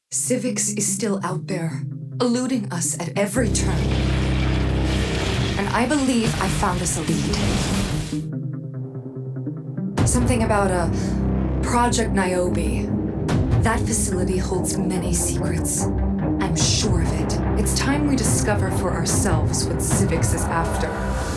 Siviks is still out there, eluding us at every turn. And I believe I found us a lead. Something about a Project Niobe. That facility holds many secrets. I'm sure of it. It's time we discover for ourselves what Siviks is after.